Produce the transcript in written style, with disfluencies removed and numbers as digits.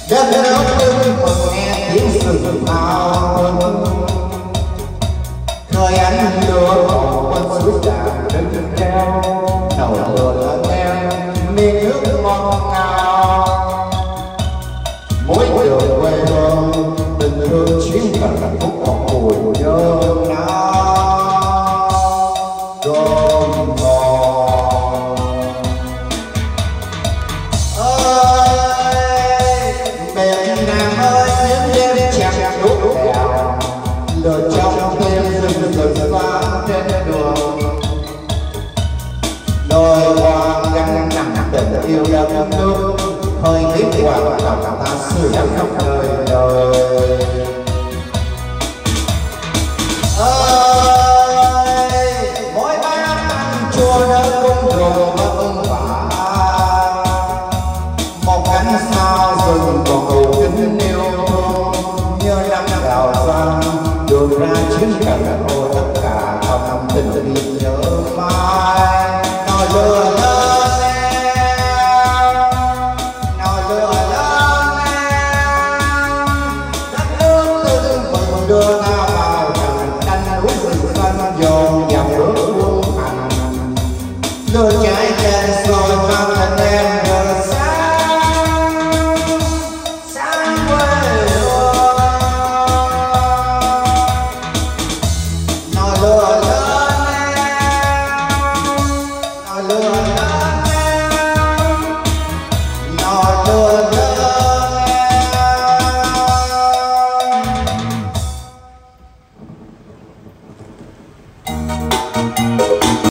đất nước tưng bừng nghe tiếng sừng ao khơi ánh lửa con suối tràn đứng treo đầu lửa lớn em miền nước ngọt ngào mỗi đường quê hương tình thương chuyến cần phúc ngọt bùi nhớ nao cơm ngon ơi miền Nam ơi những đêm chẳng đốt đèo lửa trong tim rừng rừng vang trên đường đôi hoa gắn nặng tình yêu đất nước hơi biết hoàng lòng ta sưởi khắp đời đời ơi mỗi bát ăn chua nở cung đường vất vả một cánh sao rừng còn đủ kính yêu nhớ năm đào vang đường ra chiến trận ôi tất cả thầm tình yêu nhớ mãi nói lừa lớn em nói lừa lớn em đất nước tưng bừng đưa ta vào trận đánh núi rừng xanh dồn dập bước quân hành lửa cháy trên rồi mang tình em vừa sáng sáng quê hương nói lừa lớn em nói lừa